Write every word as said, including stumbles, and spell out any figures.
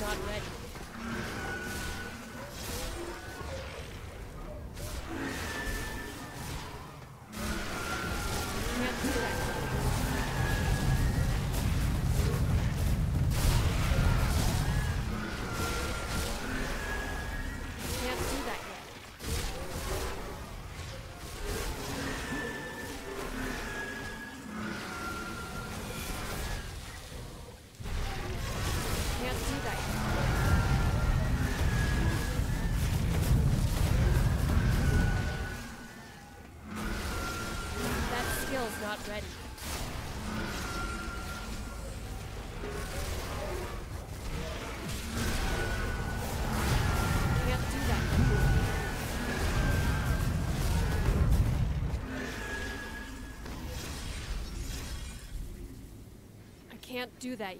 not ready. Can't do that. Can't do that yet. Can't do that yet. That skill's not ready. Can't do that yet. I can't do that yet.